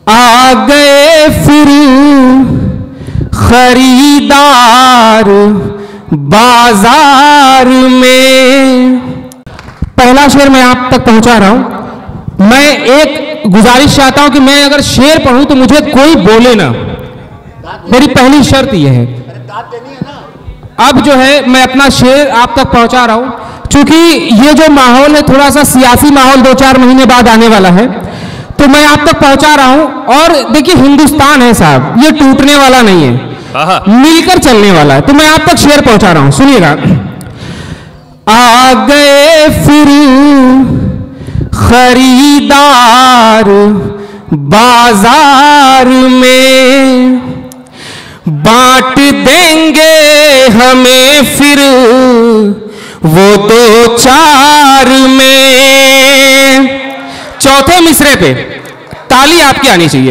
आ गए फिर खरीदार बाजार में। पहला शेर मैं आप तक पहुंचा रहा हूं। मैं एक गुजारिश चाहता हूं कि मैं अगर शेर पढ़ूं तो मुझे कोई बोले ना, मेरी पहली शर्त यह है। अब जो है मैं अपना शेर आप तक पहुंचा रहा हूं, क्योंकि ये जो माहौल है थोड़ा सा सियासी माहौल 2-4 महीने बाद आने वाला है, तो मैं आप तक पहुंचा रहा हूं। और देखिए हिंदुस्तान है साहब, ये टूटने वाला नहीं है, मिलकर चलने वाला है। तो मैं आप तक शेर पहुंचा रहा हूं, सुनिएगा। आ गए फिर खरीदार बाजार में, बांट देंगे हमें फिर वो 2-4 में। चौथे मिसरे पे ताली आपकी आनी चाहिए।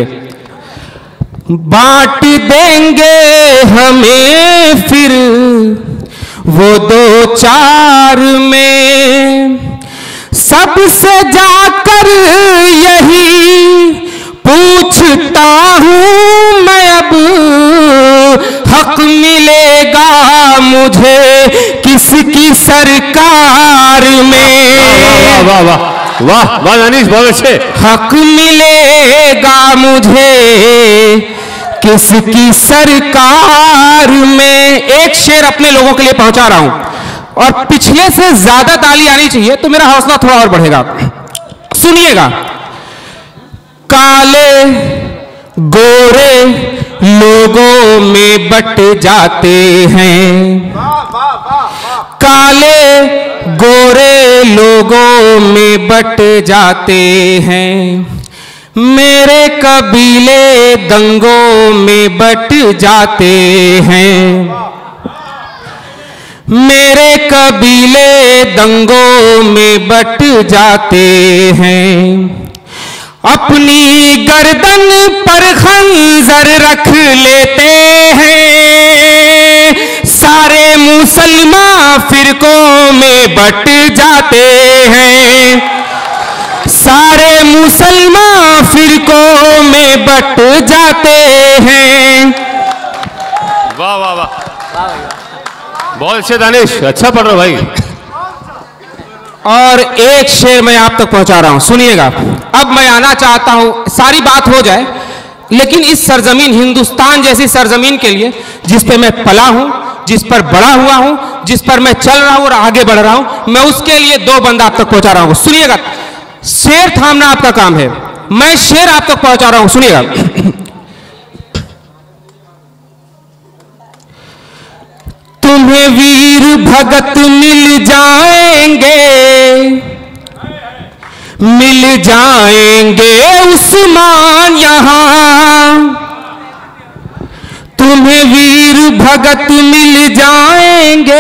बांट देंगे हमें फिर वो 2-4 में, सबसे जाकर यही पूछता हूं मैं अब, हक मिलेगा मुझे किसकी सरकार में। वाह वाह वाह वाह वाह अनीश, बहुत अच्छे। हक मिलेगा मुझे किसकी सरकार में। एक शेर अपने लोगों के लिए पहुंचा रहा हूं और पिछले से ज्यादा ताली आनी चाहिए तो मेरा हौसला थोड़ा और बढ़ेगा। सुनिएगा। काले गोरे लोगों में बट जाते हैं, काले गोरे लोगों में बट जाते हैं, मेरे कबीले दंगों में बट जाते हैं, मेरे कबीले दंगों में बट जाते हैं। अपनी गर्दन पर खंजर रख लेते हैं, सारे मुसलमान फिरकों में बट जाते हैं, सारे मुसलमान फिरकों में बट जाते हैं। वाह वाह वाह, बहुत अच्छे दानिश, अच्छा पढ़ रहे हो भाई। और एक शेर मैं आप तक पहुंचा रहा हूं, सुनिएगा। अब मैं आना चाहता हूं, सारी बात हो जाए, लेकिन इस सरजमीन हिंदुस्तान जैसी सरजमीन के लिए जिस पे मैं पला हूं, जिस पर बड़ा हुआ हूं, जिस पर मैं चल रहा हूं और आगे बढ़ रहा हूं, मैं उसके लिए 2 बंद आप तक पहुंचा रहा हूं। सुनिएगा, शेर थामना आपका काम है, मैं शेर आप तक पहुंचा रहा हूं, सुनिएगा। तुम्हें वीर भगत मिल जाएंगे, मिल जाएंगे उस्मान यहां, तुम्हें वीर भगत मिल जाएंगे,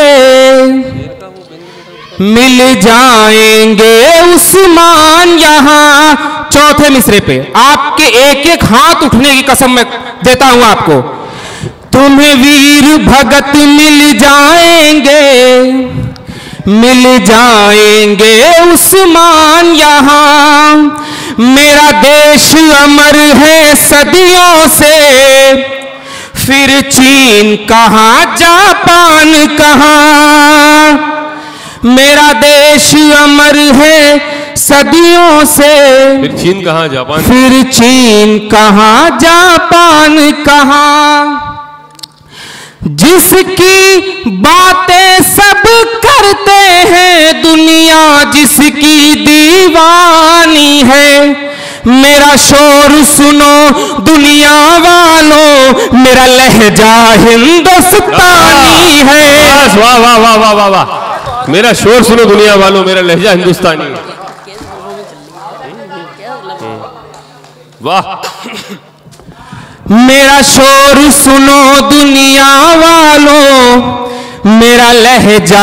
मिल जाएंगे उस्मान यहां। चौथे मिसरे पे आपके एक-एक हाथ उठने की कसम मैं देता हूं आपको। तुम्हें वीर भगत मिल जाएंगे, मिल जाएंगे उस्मान यहां, मेरा देश अमर है सदियों से, फिर चीन कहां जापान कहां, मेरा देश अमर है सदियों से, फिर चीन कहां जापान, फिर चीन कहां जापान कहां। जिसकी बातें सब करते हैं दुनिया, जिसकी दीवानी है, मेरा शोर सुनो दुनिया वालों, मेरा लहजा हिंदुस्तानी है। वाह वाह वाह वाह वाह वाह, मेरा शोर सुनो दुनिया वालों, मेरा लहजा हिंदुस्तानी। वाह। मेरा शोर सुनो दुनिया वालों, मेरा लहजा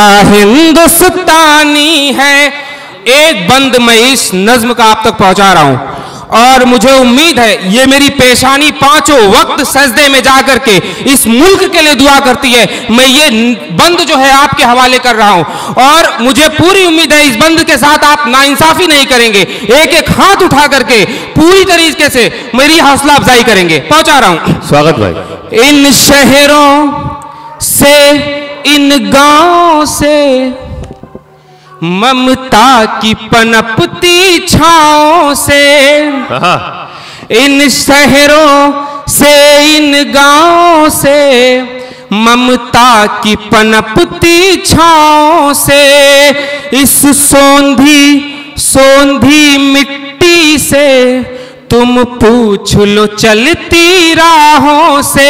हिंदुस्तानी है। एक बंद मैं इस नज्म का आप तक पहुंचा रहा हूं और मुझे उम्मीद है ये मेरी पेशानी पांचों वक्त सजदे में जाकर के इस मुल्क के लिए दुआ करती है। मैं ये बंद जो है आपके हवाले कर रहा हूं और मुझे पूरी उम्मीद है इस बंद के साथ आप नाइंसाफी नहीं करेंगे, एक एक हाथ उठा करके पूरी तरीके से मेरी हौसला अफजाई करेंगे। पहुंचा रहा हूं। स्वागत भाई। इन शहरों से, इन गांवों से ममता की पनपती छाओं से, इन शहरों से, इन गांवों से ममता की पनपती छाओं से, इस सोंधी सोंधी मिट्टी से तुम पूछ लो चलती राहों से।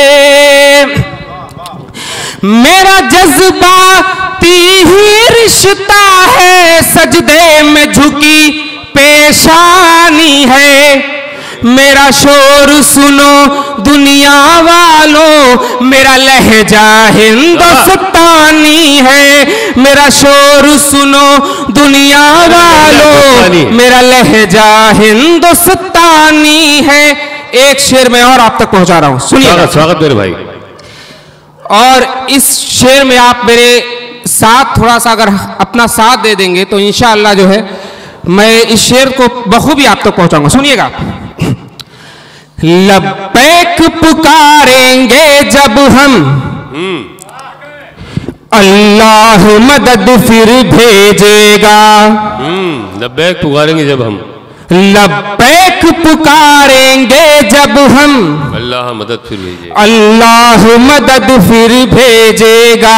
मेरा जज्बाती ही रिश्ता है, सजदे में झुकी पेशानी है। मेरा शोर सुनो दुनिया वालों, मेरा लहजा हिंदुस्तानी है। मेरा शोर सुनो दुनिया वालों, मेरा लहजा हिंदुस्तानी है। एक शेर में और आप तक पहुंचा रहा हूं, सुनिए। स्वागत मेरे भाई। और इस शेर में आप मेरे साथ थोड़ा सा अगर अपना साथ दे देंगे तो इंशाअल्लाह जो है मैं इस शेर को बखूबी आप तक पहुंचाऊंगा। सुनिएगा। लब्बैक पुकारेंगे जब हम, अल्लाह मदद फिर भेजेगा। लब्बैक पुकारेंगे जब हम, लब्बैक पुकारेंगे जब हम, अल्लाह मदद फिर भेजेगा। अल्लाह मदद फिर भेजेगा।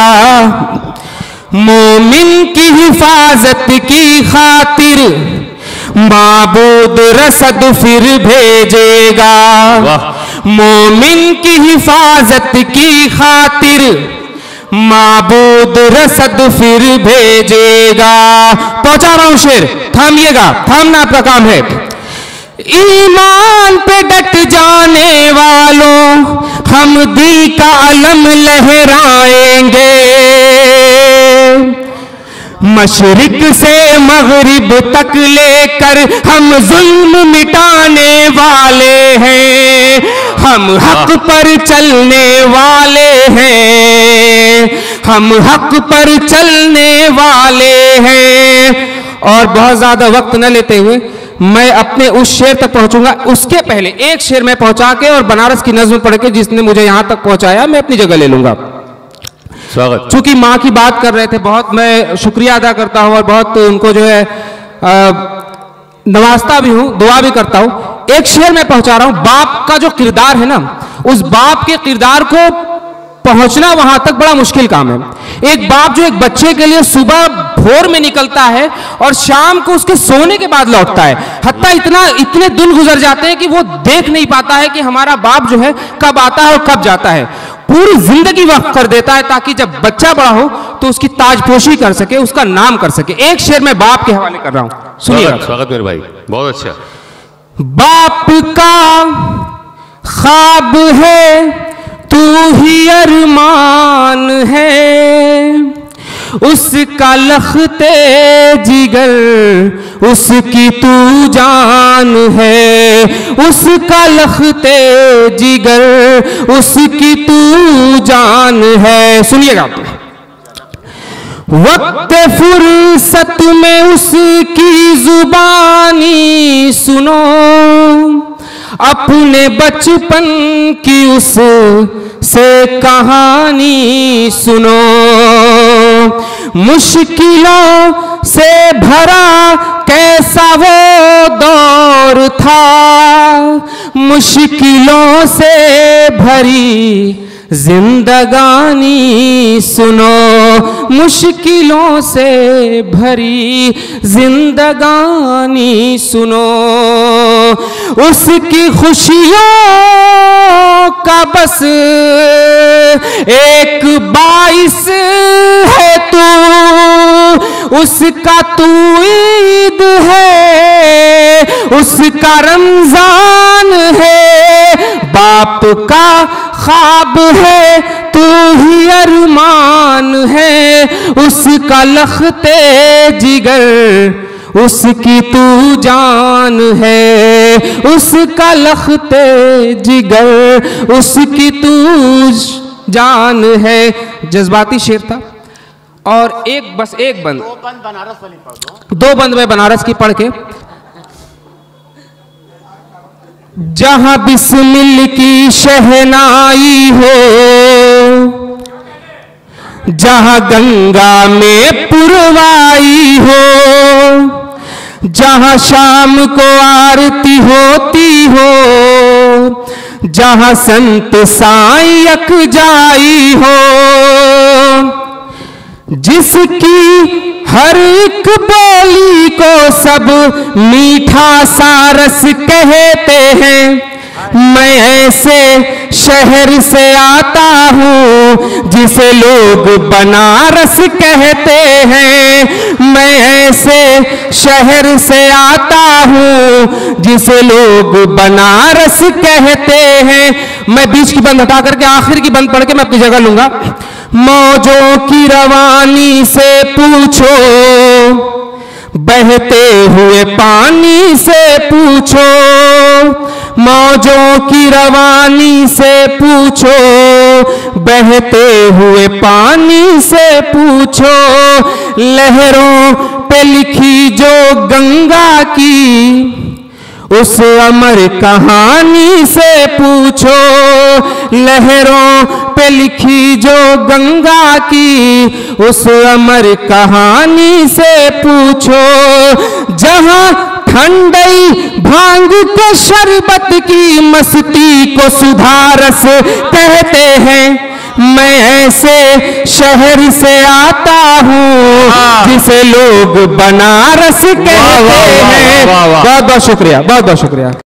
मोमिन की हिफाजत की खातिर माबूद रसद फिर भेजेगा। मोमिन की हिफाजत की खातिर माबूद रसद फिर भेजेगा। पहुंचा रहा हूं शेर, थामिएगा, थामना आपका काम है। ईमान पे डट जाने वालों हम दिल का अलम लहराएंगे। मशरिक से मगरिब तक लेकर हम जुल्म मिटाने वाले हैं। हम हक पर चलने वाले हैं, हम हक पर चलने वाले हैं। और बहुत ज्यादा वक्त न लेते हुए मैं अपने उस शेर तक पहुंचूंगा। उसके पहले एक शेर में पहुंचा के और बनारस की नज्म पढ़ के जिसने मुझे यहां तक पहुंचाया मैं अपनी जगह ले लूंगा। स्वागत। चूंकि माँ की बात कर रहे थे, बहुत मैं शुक्रिया अदा करता हूं और बहुत उनको जो है नवाजता भी हूं, दुआ भी करता हूं। एक शेर में पहुंचा रहा हूं। बाप का जो किरदार है ना, उस बाप के किरदार को पहुंचना वहां तक बड़ा मुश्किल काम है। एक बाप जो एक बच्चे के लिए सुबह भोर में निकलता है और शाम को उसके सोने के बाद लौटता है। हत्ता इतने दिन गुजर जाते हैं कि वो देख नहीं पाता है कि हमारा बाप जो है कब आता है और कब जाता है। पूरी जिंदगी वक्फ कर देता है ताकि जब बच्चा बड़ा हो तो उसकी ताजपोशी कर सके, उसका नाम कर सके। एक शेर में बाप के हवाले कर रहा हूं, सुनिए। स्वागत मेरे भाई, बहुत अच्छा। बाप का ख्वाब है तू ही अरमान है, उसका लखते जिगर उसकी तू जान है। उसका लखते जिगर उसकी तू जान है। सुनिएगा। वक्त फुर्सत में उसकी जुबानी सुनो, अपने बचपन की उस से कहानी सुनो। मुश्किलों से भरा कैसा वो दौर था, मुश्किलों से भरी जिंदगानी सुनो। मुश्किलों से भरी जिंदगानी सुनो। उसकी खुशियों का बस एक बाइस है तू, उसका तू ईद है, उसका रमजान है। बाप का ख्वाब है तू ही अरमान है, उसका लखते जिगर उसकी तू जान है, उसका लखते जिगर उसकी तू जान है। जज्बाती शेर था। और बस एक बंद, बनारस वाली पढ़ दो। 2 बंद में बनारस की पढ़ के। जहां बिस्मिल की शहनाई हो, जहां गंगा में पुरवाई हो, जहां शाम को आरती होती हो, जहां संत साईं यकजाई हो, जिसकी हर एक बोली को सब मीठा सारस कहते हैं। मैं ऐसे शहर से आता हूँ जिसे लोग बनारस कहते हैं। मैं ऐसे शहर से आता हूँ जिसे लोग बनारस कहते हैं। मैं बीच की बंद हटा करके आखिर की बंद पढ़ के मैं अपनी जगह लूंगा। मौजों की रवानी से पूछो, बहते हुए पानी से पूछो, मौजों की रवानी से पूछो, बहते हुए पानी से पूछो, लहरों पे लिखी जो गंगा की उस अमर कहानी से पूछो, लहरों पे लिखी जो गंगा की उस अमर कहानी से पूछो, जहां ठंडई भांग के शरबत की मस्ती को सुधारस कहते हैं। मैं ऐसे शहर से आता हूँ जिसे लोग बनारस कहते हैं। बहुत बहुत शुक्रिया, बहुत बहुत शुक्रिया।